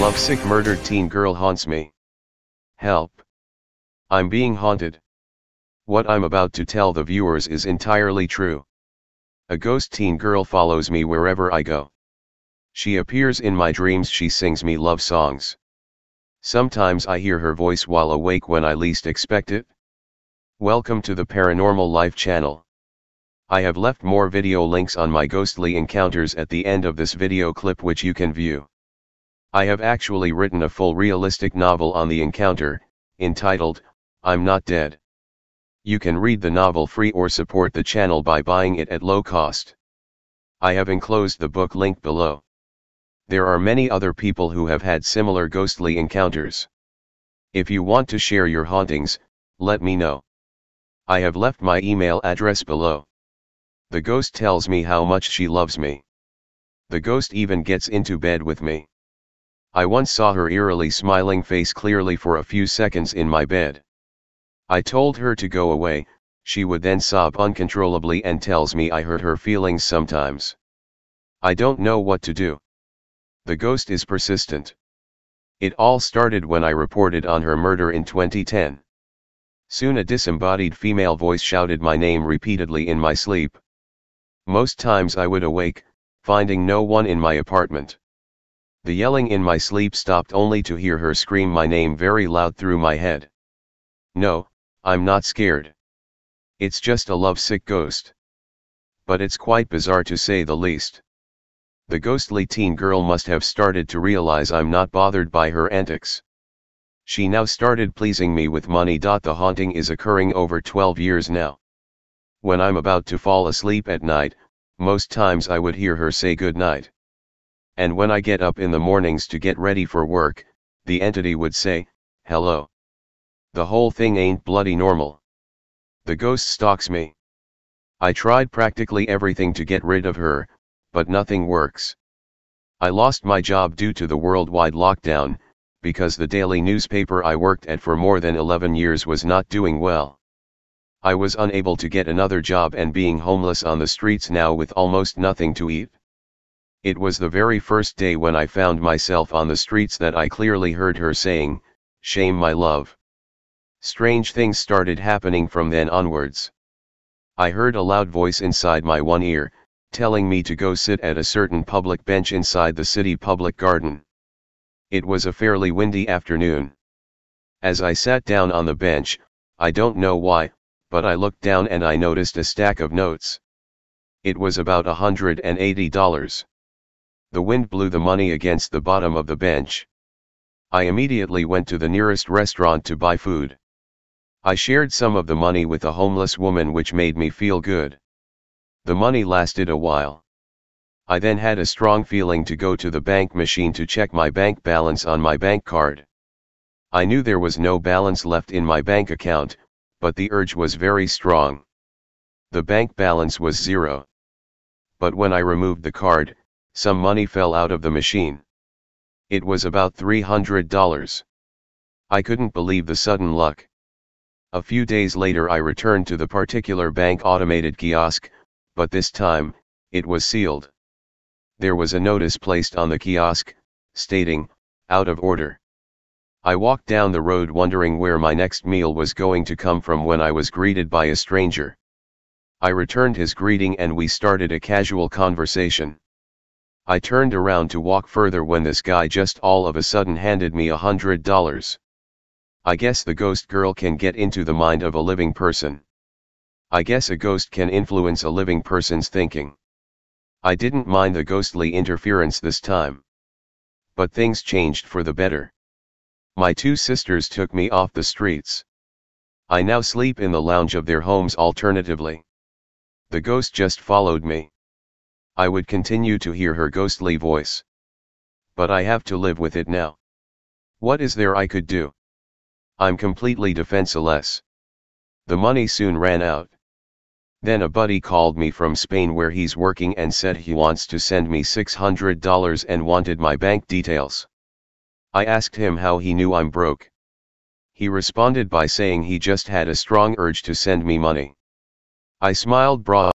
lovesick murdered teen girl haunts me. Help. I'm being haunted. What I'm about to tell the viewers is entirely true. A ghost teen girl follows me wherever I go. She appears in my dreams. She sings me love songs. Sometimes I hear her voice while awake when I least expect it. Welcome to the Paranormal Life channel. I have left more video links on my ghostly encounters at the end of this video clip which you can view. I have actually written a full realistic novel on the encounter, entitled, I'm Not Dead. You can read the novel free or support the channel by buying it at low cost. I have enclosed the book link below. There are many other people who have had similar ghostly encounters. If you want to share your hauntings, let me know. I have left my email address below. The ghost tells me how much she loves me. The ghost even gets into bed with me. I once saw her eerily smiling face clearly for a few seconds in my bed. I told her to go away. She would then sob uncontrollably and tells me I hurt her feelings sometimes. I don't know what to do. The ghost is persistent. It all started when I reported on her murder in 2010. Soon a disembodied female voice shouted my name repeatedly in my sleep. Most times I would awake, finding no one in my apartment. The yelling in my sleep stopped only to hear her scream my name very loud through my head. No, I'm not scared. It's just a lovesick ghost. But it's quite bizarre to say the least. The ghostly teen girl must have started to realize I'm not bothered by her antics. She now started pleasing me with money. The haunting is occurring over 12 years now. When I'm about to fall asleep at night, most times I would hear her say good night. And when I get up in the mornings to get ready for work, the entity would say, hello. The whole thing ain't bloody normal. The ghost stalks me. I tried practically everything to get rid of her, but nothing works. I lost my job due to the worldwide lockdown, because the daily newspaper I worked at for more than 11 years was not doing well. I was unable to get another job and being homeless on the streets now with almost nothing to eat. It was the very first day when I found myself on the streets that I clearly heard her saying, shame my love. Strange things started happening from then onwards. I heard a loud voice inside my one ear, telling me to go sit at a certain public bench inside the city public garden. It was a fairly windy afternoon. As I sat down on the bench, I don't know why, but I looked down and I noticed a stack of notes. It was about $180. The wind blew the money against the bottom of the bench. I immediately went to the nearest restaurant to buy food. I shared some of the money with a homeless woman, which made me feel good. The money lasted a while. I then had a strong feeling to go to the bank machine to check my bank balance on my bank card. I knew there was no balance left in my bank account, but the urge was very strong. The bank balance was zero. But when I removed the card, some money fell out of the machine. It was about $300. I couldn't believe the sudden luck. A few days later I returned to the particular bank automated kiosk, but this time, it was sealed. There was a notice placed on the kiosk, stating, out of order. I walked down the road wondering where my next meal was going to come from when I was greeted by a stranger. I returned his greeting and we started a casual conversation. I turned around to walk further when this guy just all of a sudden handed me $100. I guess the ghost girl can get into the mind of a living person. I guess a ghost can influence a living person's thinking. I didn't mind the ghostly interference this time. But things changed for the better. My two sisters took me off the streets. I now sleep in the lounge of their homes alternatively. The ghost just followed me. I would continue to hear her ghostly voice. But I have to live with it now. What is there I could do? I'm completely defenseless. The money soon ran out. Then a buddy called me from Spain where he's working and said he wants to send me $600 and wanted my bank details. I asked him how he knew I'm broke. He responded by saying he just had a strong urge to send me money. I smiled broadly.